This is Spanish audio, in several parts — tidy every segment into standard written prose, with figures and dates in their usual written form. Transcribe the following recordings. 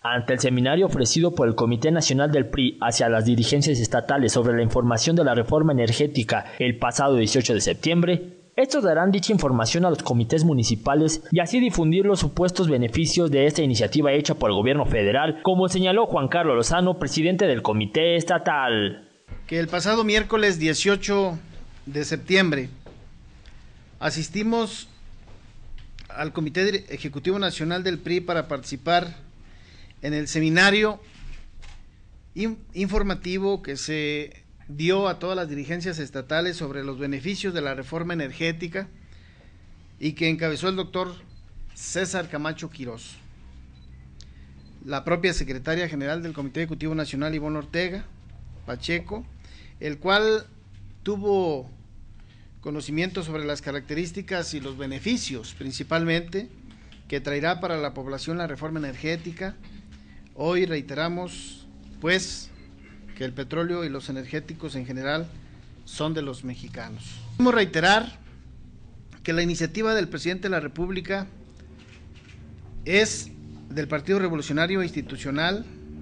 Ante el seminario ofrecido por el Comité Nacional del PRI hacia las dirigencias estatales sobre la información de la reforma energética el pasado 18 de septiembre, estos darán dicha información a los comités municipales y así difundir los supuestos beneficios de esta iniciativa hecha por el gobierno federal, como señaló Juan Carlos Lozano, presidente del Comité Estatal. Que el pasado miércoles 18 de septiembre asistimos al Comité Ejecutivo Nacional del PRI para participar en el seminario informativo que se dio a todas las dirigencias estatales sobre los beneficios de la reforma energética y que encabezó el doctor César Camacho Quirós. La propia secretaria general del Comité Ejecutivo Nacional, Ivonne Ortega Pacheco, el cual tuvo conocimiento sobre las características y los beneficios principalmente que traerá para la población la reforma energética. Hoy reiteramos, pues, que el petróleo y los energéticos en general son de los mexicanos. Queremos reiterar que la iniciativa del presidente de la República es del Partido Revolucionario Institucional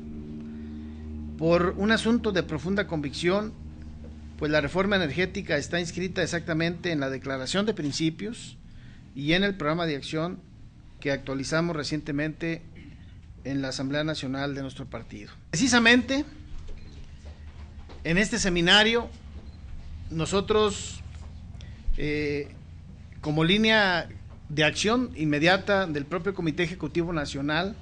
por un asunto de profunda convicción, pues la reforma energética está inscrita exactamente en la Declaración de Principios y en el programa de acción que actualizamos recientemente en la Asamblea Nacional de nuestro partido. Precisamente, en este seminario, nosotros, como línea de acción inmediata del propio Comité Ejecutivo Nacional,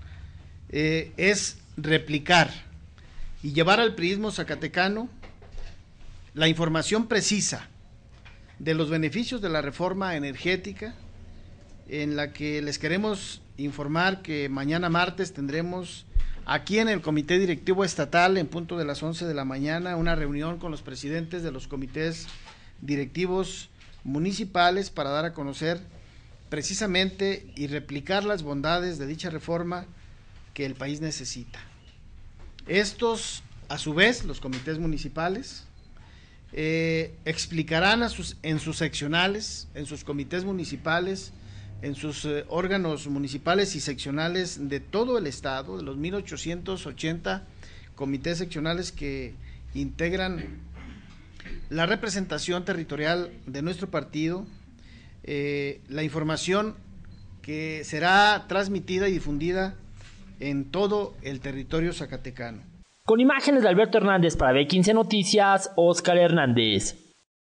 es replicar y llevar al priismo zacatecano la información precisa de los beneficios de la reforma energética, en la que les queremos informar que mañana martes tendremos aquí en el Comité Directivo Estatal, en punto de las 11 de la mañana, una reunión con los presidentes de los comités directivos municipales para dar a conocer precisamente y replicar las bondades de dicha reforma que el país necesita. Estos, a su vez, los comités municipales, explicarán en sus seccionales, en sus comités municipales, en sus órganos municipales y seccionales de todo el estado, de los 1,880 comités seccionales que integran la representación territorial de nuestro partido, la información que será transmitida y difundida en todo el territorio zacatecano. Con imágenes de Alberto Hernández para B15 Noticias, Óscar Hernández.